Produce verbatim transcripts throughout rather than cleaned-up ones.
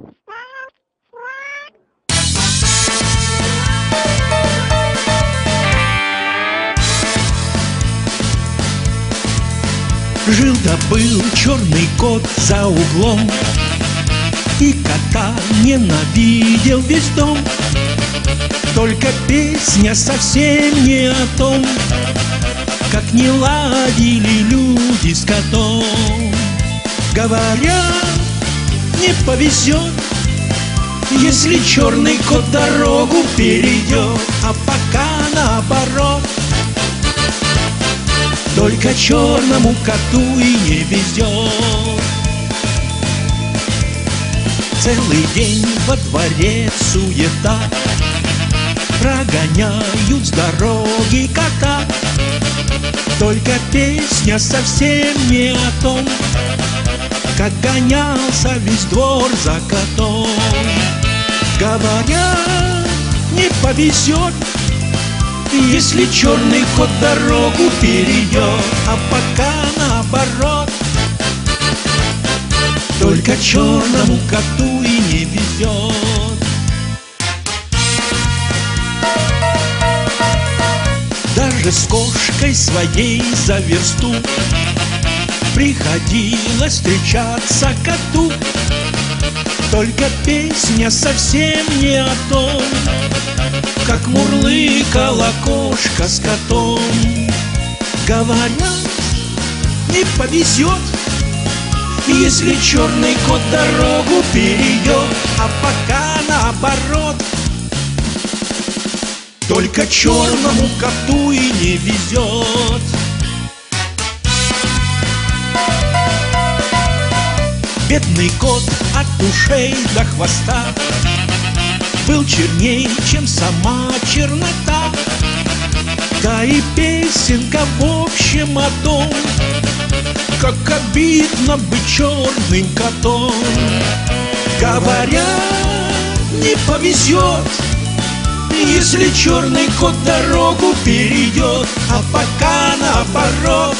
Жил да был черный кот за углом, и кота ненавидел весь дом. Только песня совсем не о том, как не ладили люди с котом. Говорят, не повезет, если черный кот дорогу перейдет, а пока наоборот. Только черному коту и не везет. Целый день во дворе суета, прогоняют с дороги кота. Только песня совсем не о том, как гонялся весь двор за котом. Говорят, не повезет, если черный кот дорогу перейдет, а пока наоборот. Только черному коту и не везет. Даже с кошкой своей за версту приходилось встречаться коту. Только песня совсем не о том, как мурлыкала кошка с котом. Говорят, не повезет, если черный кот дорогу перейдет, а пока наоборот. Только черному коту и не везет. Бедный кот от ушей до хвоста был черней, чем сама чернота. Да и песенка в общем о том, как обидно быть черным котом. Говорят, не повезет, если черный кот дорогу перейдет, а пока наоборот.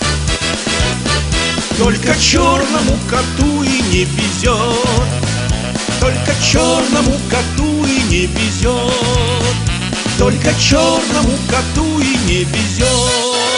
Только черному коту и не везет. Только черному коту и не везет. Только черному коту и не везет.